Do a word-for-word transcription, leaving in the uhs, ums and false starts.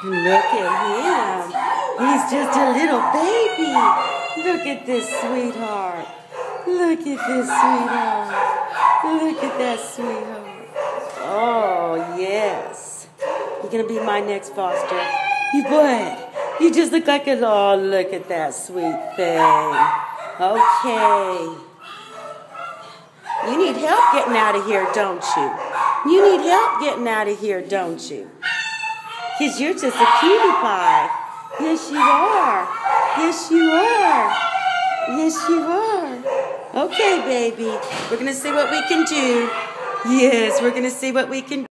Look at him. He's just a little baby. Look at this sweetheart. Look at this sweetheart. Look at that sweetheart. Oh, yes. You're going to be my next foster. You what? You just look like a... Oh, look at that sweet thing. Okay. You need help getting out of here, don't you? You need help getting out of here, don't you? Because you're just a cutie pie. Yes, you are. Yes, you are. Yes, you are. Okay, baby. We're going to see what we can do. Yes, we're going to see what we can do.